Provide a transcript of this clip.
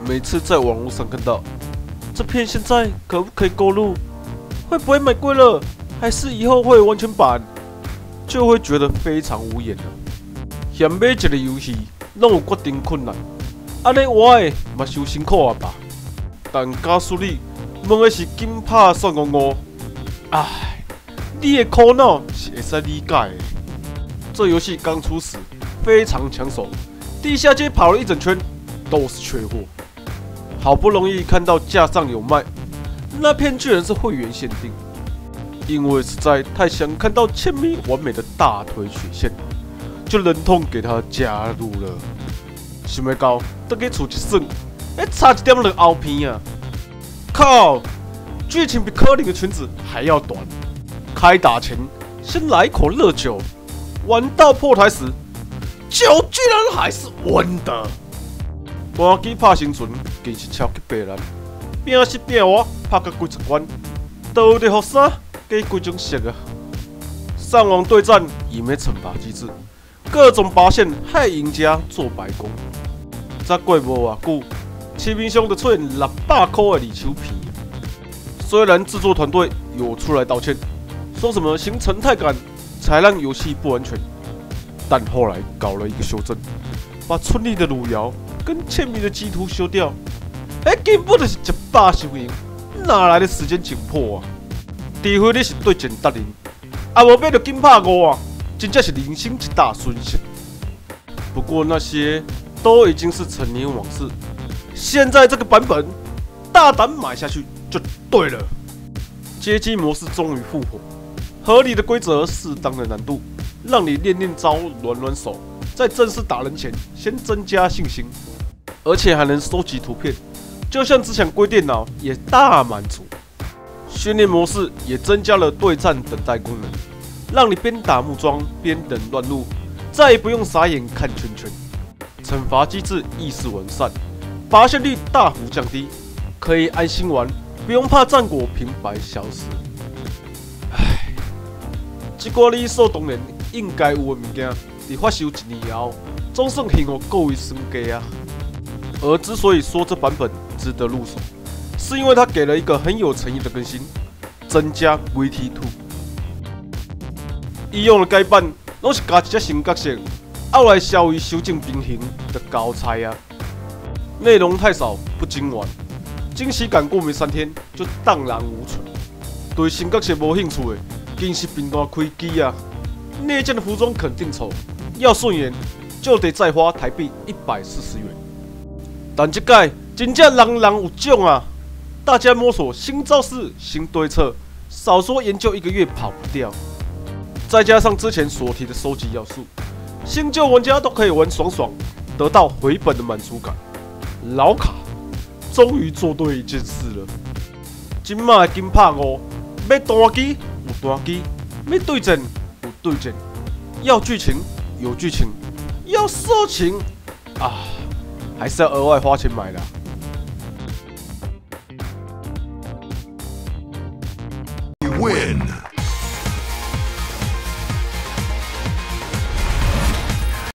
每次在网络上看到这片现在可不可以购入，会不会买贵了，还是以后会完全版，就会觉得非常无言了。嫌买一个游戏，拢有决定困难，安尼活的嘛是有辛苦啊吧？但假使你问的是金拍算55，唉，你的苦恼是会使理解的。这游戏刚出时非常抢手，地下街跑了一整圈都是缺货。好不容易看到架上有卖，那片居然是会员限定。因为实在太想看到千咪完美的大腿曲线，就忍痛给他加入了。想要到等去厝一算，差一点就后片啊！靠，剧情比柯林的裙子还要短。开打前先来一口热酒，玩到破台时，酒居然还是温的。搬机拍生存，更是超级白烂。拼死拼活拍到几十关，到底予啥？给几种色啊！上网对战也没惩罚机制，各种拔线害赢家做白工。再过无偌久，市面上就出现600块的二手片。虽然制作团队有出来道歉，说什么新常态感才让游戏不完全，但后来搞了一个修正，把村里的路遥跟千米的基图修掉，根本就是一把收赢，哪来的时间紧迫啊？除非你是对战达人，无买到金拍5啊，真正是人生一大损失。不过那些都已经是陈年往事，现在这个版本，大胆买下去就对了。街机模式终于复活，合理的规则，适当的难度，让你练练招、暖暖手，在正式打人前先增加信心，而且还能收集图片，就像只想归电脑也大满足。训练模式也增加了对战等待功能，让你边打木桩边等乱入，再也不用傻眼看圈圈。惩罚机制意识完善，拔线率大幅降低，可以安心玩，不用怕战果平白消失。唉，这个理所当然应该有的物件，在发售1年后，总算幸好各位算价啊。而之所以说这版本值得入手，是因为它给了一个很有诚意的更新，增加 VT2。以往的改版拢是加一只新角色，后来稍微修正平衡的交差啊，内容太少不经玩，惊喜感过没3天就荡然无存。对新角色无兴趣的，更是频道开机啊！内件的服装肯定丑，要顺眼就得再花台币140元。但这届真正人有种啊！大家摸索新招式、新对策，少说研究1个月跑不掉。再加上之前所提的收集要素，新旧玩家都可以玩爽爽，得到回本的满足感。老卡终于做对一件事了。今麦的金拍5，要单机有单机，要对战有对战，要剧情有剧情，要色情啊，还是要额外花钱买啦。 Win.